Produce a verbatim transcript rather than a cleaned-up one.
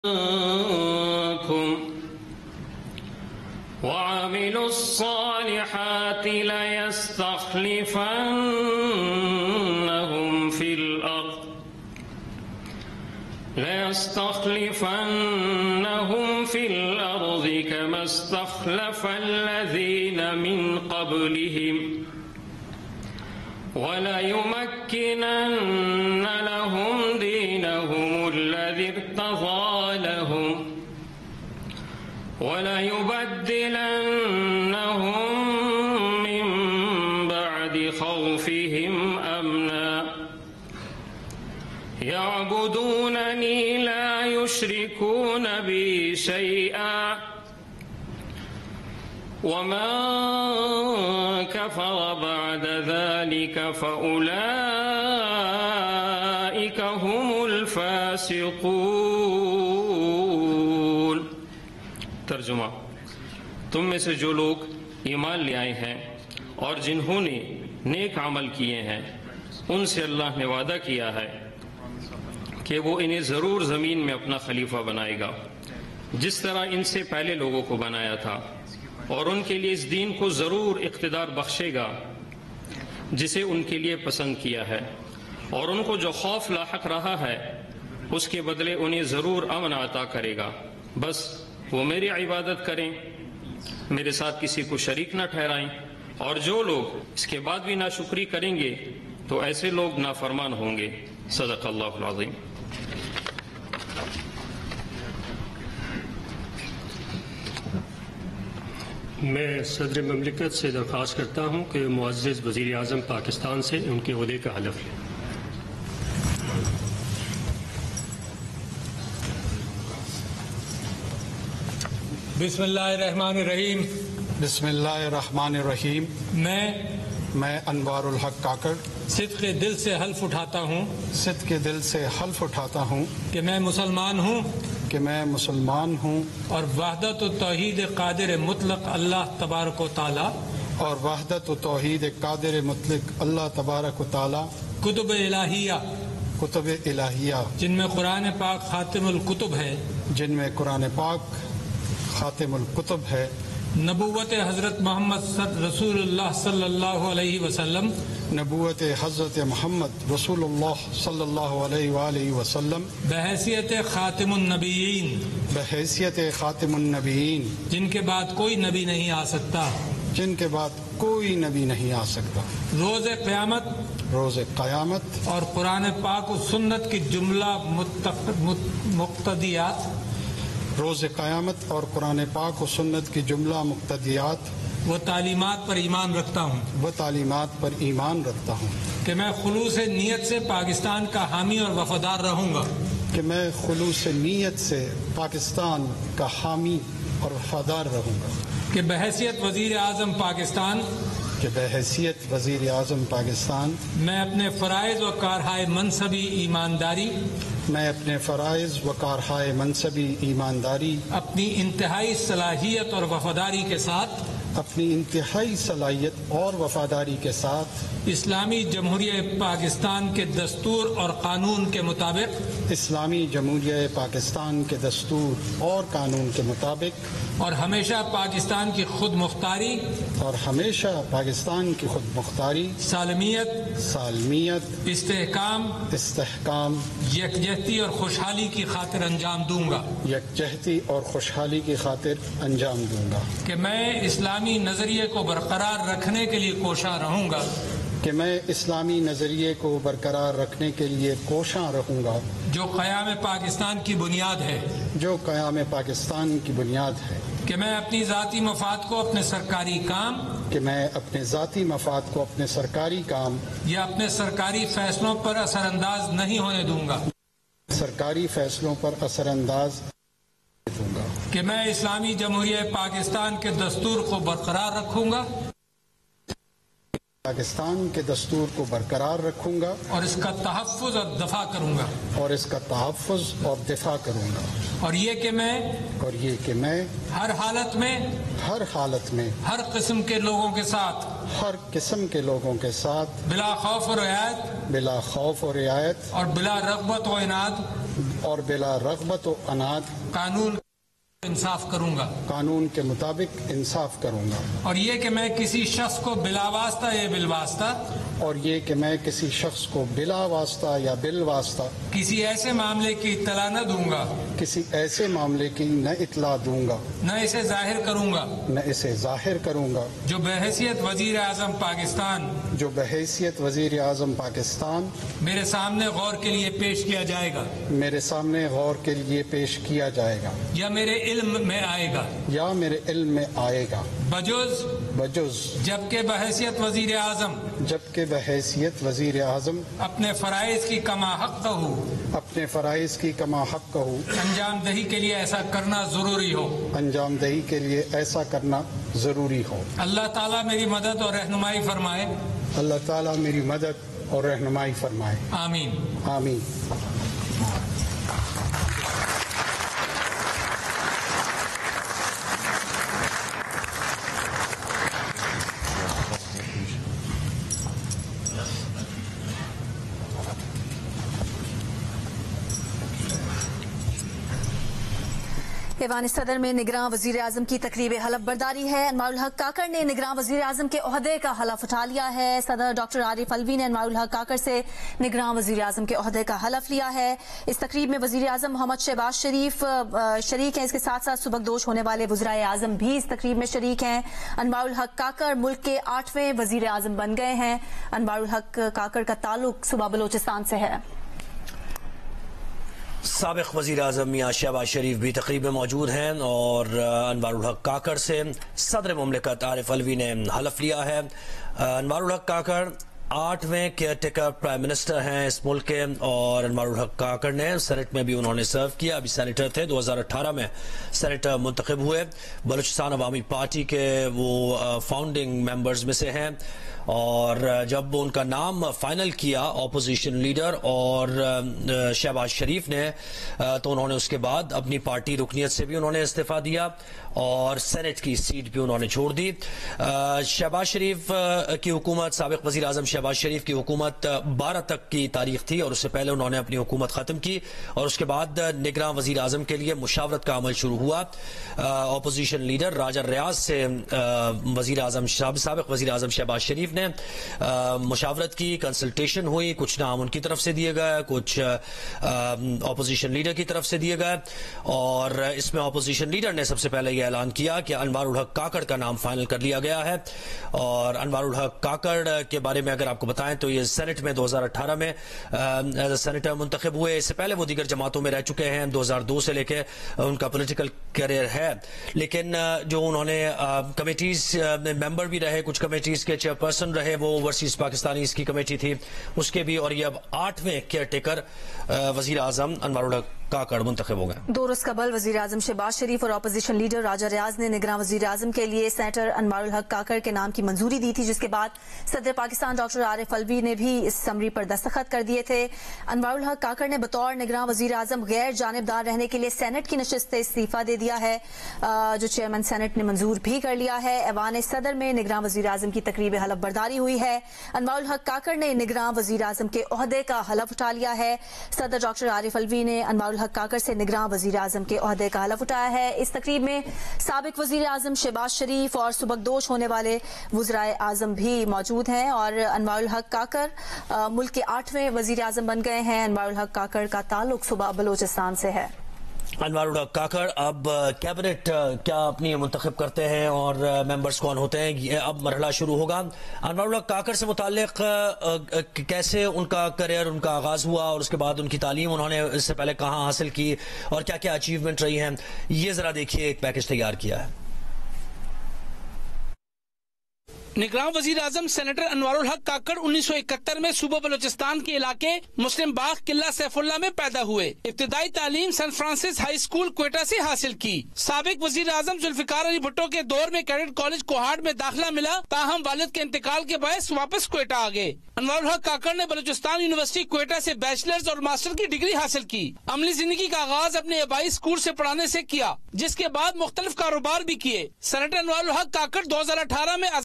وعملوا الصالحات ليستخلفنهم في الأرض ليستخلفنهم في الأرض كما استخلف الذين من قبلهم وليمكنن لهم دينهم الذي ارتضى لهم وليبدلنهم من بعد خوفهم أمنا يعبدونني لا يشركون بي شيئا ومن كفر بعد ذلك فأولئك هم الفاسقون۔ ترجمہ: تم میں سے جو لوگ ایمان لے آئے ہیں اور جنہوں نے نیک عمل کیے ہیں ان سے اللہ نے وعدہ کیا ہے کہ وہ انہیں ضرور زمین میں اپنا خلیفہ بنائے گا جس طرح ان سے پہلے لوگوں کو بنایا تھا، اور ان کے لیے اس دین کو ضرور اقتدار بخشے گا جسے ان کے لیے پسند کیا ہے، اور ان کو جو خوف لاحق رہا ہے اس کے بدلے انہیں ضرور امن عطا کرے گا۔ بس وہ میری عبادت کریں، میرے ساتھ کسی کو شریک نہ ٹھہرائیں، اور جو لوگ اس کے بعد بھی ناشکری کریں گے تو ایسے لوگ نافرمان ہوں گے۔ صدق اللہ العظیم۔ میں صدر مملکت سے درخواست کرتا ہوں کہ معزز وزیر اعظم پاکستان سے ان کے عہدے کا حلف لیں۔ بسم اللہ الرحمن الرحیم۔ بسم اللہ الرحمن الرحیم۔ میں میں انوار الحق کاکڑ صدق دل سے حلف اٹھاتا ہوں صدق دل سے حلف اٹھاتا ہوں کہ میں مسلمان ہوں کہ میں مسلمان ہوں اور وحدت و توحید قادر مطلق اللہ تبارک و تعالی اور وحدت و توحید قادر مطلق اللہ تبارک و تعالی کتب الہیہ کتب الہیہ جن میں قرآن پاک خاتم الکتب ہے جن میں قرآن پاک خاتم الکتب ہے، نبوت حضرت محمد رسول اللہ صلی اللہ علیہ وسلم نبوت حضرت محمد رسول اللہ صلی اللہ علیہ وآلہ وسلم بحیثیت خاتم النبیین بحیثیت خاتم النبیین جن کے بعد کوئی نبی نہیں آ سکتا جن کے بعد کوئی نبی نہیں آ سکتا، روز قیامت روز قیامت اور قرآن پاک و سنت کی جملہ مقتضیات روز قیامت اور قرآن پاک و سنت کی جملہ مقتضیات وہ تعلیمات پر ایمان رکھتا ہوں وہ تعلیمات پر ایمان رکھتا ہوں کہ میں خلوص نیت سے پاکستان کا حامی اور وفادار رہوں گا کہ میں خلوص نیت سے پاکستان کا حامی اور وفادار رہوں گا کہ بحیثیت وزیر اعظم پاکستان کہ بحیثیت وزیر اعظم پاکستان میں اپنے فرائض و کارہائے منصبی ایمانداری میں اپنے فرائض و کارہائے منصبی ایمانداری اپنی انتہائی صلاحیت اور وفاداری کے ساتھ اپنی انتہائی صلاحیت اور وفاداری کے ساتھ اسلامی جمہوریہ پاکستان کے دستور اور قانون کے مطابق اسلامی جمہوریہ پاکستان کے دستور اور قانون کے مطابق اور ہمیشہ پاکستان کی خود مختاری اور ہمیشہ پاکستان کی خود مختاری سالمیت سالمیت استحکام استحکام یکجہتی اور خوشحالی کی خاطر انجام دوں گا یکجہتی اور خوشحالی کی خاطر انجام دوں گا کہ میں اسلامی نظریے کو برقرار رکھنے کے لیے کوشاں رہوں گا کہ میں اسلامی نظریے کو برقرار رکھنے کے لیے کوشاں رہوں گا جو قیام پاکستان کی بنیاد ہے جو قیام پاکستان کی بنیاد ہے کہ میں اپنی ذاتی مفاد کو اپنے سرکاری کام کہ میں اپنے ذاتی مفاد کو اپنے سرکاری کام یا اپنے سرکاری فیصلوں پر اثر انداز نہیں ہونے دوں گا سرکاری فیصلوں پر اثر انداز دوں گا کہ میں اسلامی جمہوریہ پاکستان کے دستور کو برقرار رکھوں گا پاکستان کے دستور کو برقرار رکھوں گا اور اس کا تحفظ اور دفاع کروں گا اور اس کا تحفظ اور دفاع کروں گا اور یہ کہ میں اور یہ کہ میں ہر حالت میں ہر حالت میں ہر قسم کے لوگوں کے ساتھ ہر قسم کے لوگوں کے ساتھ بلا خوف و رعایت بلا خوف و رعایت اور بلا رغبت و عناد اور بلا رغبت و عناد قانون انصاف کروں گا قانون کے مطابق انصاف کروں گا، اور یہ کہ میں کسی شخص کو بلا واسطہ یا بالواسطہ اور یہ کہ میں کسی شخص کو بلا واسطہ یا بالواسطہ کسی ایسے معاملے کی اطلاع نہ دوں گا کسی ایسے معاملے کی نہ اطلاع دوں گا نہ اسے ظاہر کروں گا نہ اسے ظاہر کروں گا جو بحیثیت وزیر اعظم پاکستان جو بحیثیت وزیر اعظم پاکستان میرے سامنے غور کے لیے پیش کیا جائے گا میرے سامنے غور کے لیے پیش کیا جائے گا یا میرے علم میں آئے گا یا میرے علم میں آئے گا بجز بجز جبکہ بحیثیت وزیر اعظم جبکہ بحیثیت وزیر اعظم اپنے فرائض کی کما حق ہو اپنے فرائض کی کما حق ہو انجام دہی کے لیے ایسا کرنا ضروری ہو انجام دہی کے لیے ایسا کرنا ضروری ہو۔ اللہ تعالیٰ میری مدد اور رہنمائی فرمائے۔ اللہ تعالیٰ میری مدد اور رہنمائی فرمائے۔ آمین آمین۔ ایوان صدر میں نگراں وزیر اعظم کی تقریب حلف برداری ہے۔ انوار الحق کاکڑ نے نگراں وزیر اعظم کے عہدے کا حلف اٹھا لیا ہے۔ صدر ڈاکٹر عارف الوی نے انوار الحق کاکڑ سے نگراں وزیر اعظم کے عہدے کا حلف لیا ہے۔ اس تقریب میں وزیر اعظم محمد شہباز شریف شریک ہیں۔ اس کے ساتھ ساتھ سبکدوش ہونے والے وزرائے اعظم بھی اس تقریب میں شریک ہیں۔ انوار الحق کاکڑ ملک کے آٹھویں وزیر اعظم بن گئے ہیں۔ انوار الحق کاکڑ کا تعلق صوبہ بلوچستان سے ہے۔ سابق وزیر اعظم میاں شہباز شریف بھی تقریب میں موجود ہیں اور انوار الحق کاکڑ سے صدر مملکت عارف الوی نے حلف لیا ہے۔ انوار الحق کاکڑ آٹھویں کیئر ٹیکر پرائم منسٹر ہیں اس ملک کے، اور انوار الحق کاکڑ نے سینٹ میں بھی انہوں نے سرو کیا، ابھی سینیٹر تھے، دو ہزار اٹھارہ میں سینیٹر منتخب ہوئے، بلوچستان عوامی پارٹی کے وہ فاؤنڈنگ ممبرز میں سے ہیں، اور جب ان کا نام فائنل کیا اپوزیشن لیڈر اور شہباز شریف نے تو انہوں نے اس کے بعد اپنی پارٹی رکنیت سے بھی انہوں نے استعفیٰ دیا اور سینٹ کی سیٹ بھی انہوں نے چھوڑ دی۔ شہباز شریف کی حکومت، سابق وزیر اعظم شہباز شریف کی حکومت بارہ تک کی تاریخ تھی، اور اس سے پہلے انہوں نے اپنی حکومت ختم کی، اور اس کے بعد نگراں وزیر اعظم کے لیے مشاورت کا عمل شروع ہوا۔ اپوزیشن لیڈر راجہ ریاض سے وزیر اعظم سابق وزیر اعظم شہباز شریف نے مشاورت کی، کنسلٹیشن ہوئی، کچھ نام ان کی طرف سے دیے گئے، کچھ اپوزیشن لیڈر کی طرف سے دیے گئے، اور اس میں اپوزیشن لیڈر نے سب سے پہلے یہ اعلان کیا کہ انوار الحق کاکڑ کا نام فائنل کر لیا گیا ہے۔ اور انوار الحق کاکڑ کے بارے میں اگر آپ کو بتائیں تو یہ سینٹ میں دو ہزار اٹھارہ میں ایز اے سینیٹر منتخب ہوئے، اس سے پہلے وہ دیگر جماعتوں میں رہ چکے ہیں، دو ہزار دو سے لے کے ان کا پولیٹیکل کیریئر ہے، لیکن جو انہوں نے کمیٹیز میں ممبر بھی رہے، کچھ کمیٹیز کے چیئر پرسن رہے، وہ اوورسیز پاکستانیز کی کمیٹی تھی اس کے بھی، اور یہ اب آٹھویں کیئر ٹیکر وزیر اعظم انوار الحق کاکڑ منتخب ہو گئے۔ دو روز قبل وزیر اعظم شہباز شریف اور اپوزیشن لیڈر راجہ ریاض نے نگراں وزیر اعظم کے لیے سینیٹر انوار الحق کاکڑ کے نام کی منظوری دی تھی، جس کے بعد صدر پاکستان ڈاکٹر عارف الوی نے بھی اس سمری پر دستخط کر دیے تھے۔ انوار الحق کاکڑ نے بطور نگراں وزیر اعظم غیر جانبدار رہنے کے لیے سینٹ کی نشست سے استعفیٰ دے دیا ہے، جو چیئرمین سینٹ نے منظور بھی کر لیا ہے۔ ایوان صدر میں نگراں وزیر اعظم کی تقریب حلف برداری ہوئی ہے۔ انوار الحق کاکڑ نے نگراں وزیر اعظم کے عہدے کا حلف اٹھا لیا ہے۔ صدر ڈاکٹر عارف الوی نے انوار الحق کاکڑ سے نگراں وزیر اعظم کے عہدے کا حلف اٹھایا ہے۔ اس تقریب میں سابق وزیر اعظم شہباز شریف اور سبکدوش ہونے والے وزرائے اعظم بھی موجود ہیں، اور انوار الحق کاکڑ ملک کے آٹھویں وزیر اعظم بن گئے ہیں۔ انوار الحق کاکڑ کا تعلق صوبہ بلوچستان سے ہے۔ انوار الحق کاکڑ اب کیبنٹ کیا اپنی منتخب کرتے ہیں اور ممبرز کون ہوتے ہیں، یہ اب مرحلہ شروع ہوگا۔ انوار الحق کاکڑ سے متعلق کیسے ان کا کریئر، ان کا آغاز ہوا، اور اس کے بعد ان کی تعلیم انہوں نے اس سے پہلے کہاں حاصل کی، اور کیا کیا اچیومنٹ رہی ہیں، یہ ذرا دیکھیے، ایک پیکج تیار کیا ہے۔ نگراں وزیر اعظم سینیٹر انوار الحق کاکڑ انیس سو اکہتر میں صوبہ بلوچستان کے علاقے مسلم باغ قلعہ سیف اللہ میں پیدا ہوئے۔ ابتدائی تعلیم Saint Francis High School Quetta سے حاصل کی۔ سابق وزیر اعظم ذوالفقار علی بھٹو کے دور میں کیڈٹ کالج کوہاڑ میں داخلہ ملا، تاہم والد کے انتقال کے باعث واپس کوئٹہ آ گئے۔ انوار الحق کاکڑ نے بلوچستان یونیورسٹی کوئٹہ سے بیچلرز اور ماسٹر کی ڈگری حاصل کی۔ عملی زندگی کا آغاز اپنے آبائی اسکول سے پڑھانے سے کیا، جس کے بعد مختلف کاروبار بھی کیے۔ سینیٹر انوار الحق کاکڑ دو ہزار اٹھارہ میں